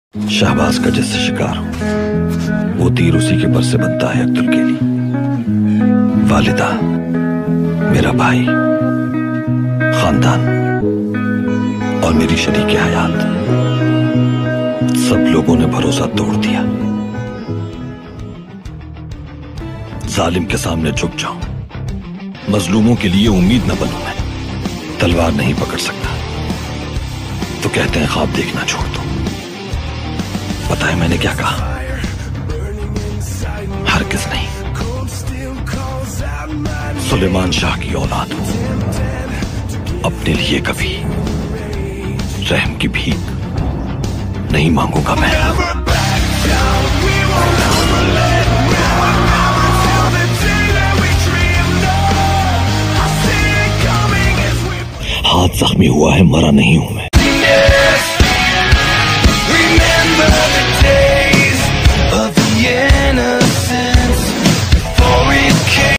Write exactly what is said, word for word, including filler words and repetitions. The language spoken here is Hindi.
शहबाज का जिससे शिकार हूं वो तीर उसी के पर से बनता है अब्दुल के लिए। वालिदा, मेरा भाई, खानदान और मेरी शरीके हयात, सब लोगों ने भरोसा तोड़ दिया। जालिम के सामने झुक जाऊं, मजलूमों के लिए उम्मीद न बनूं, मैं तलवार नहीं पकड़ सकता तो कहते हैं ख्वाब देखना छोड़ दो। पता है मैंने क्या कहा? हरगिज़ नहीं। सुलेमान शाह की औलाद हूं, अपने लिए कभी रहम की भीख नहीं मांगूंगा मैं। हाथ जख्मी हुआ है, मरा नहीं हूं मैं।